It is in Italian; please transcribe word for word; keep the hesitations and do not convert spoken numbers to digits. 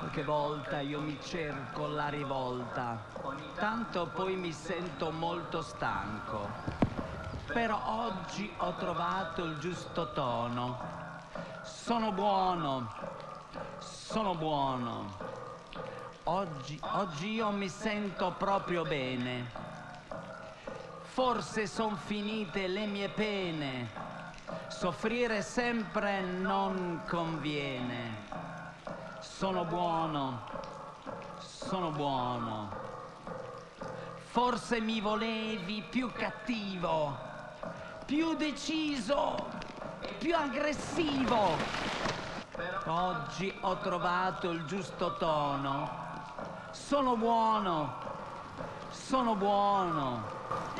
Qualche volta io mi cerco la rivolta, tanto poi mi sento molto stanco. Però oggi ho trovato il giusto tono. Sono buono, sono buono. Oggi, oggi io mi sento proprio bene. Forse son finite le mie pene. Soffrire sempre non conviene. Sono buono, sono buono. Forse mi volevi più cattivo, più deciso, più aggressivo. Oggi ho trovato il giusto tono. Sono buono, sono buono.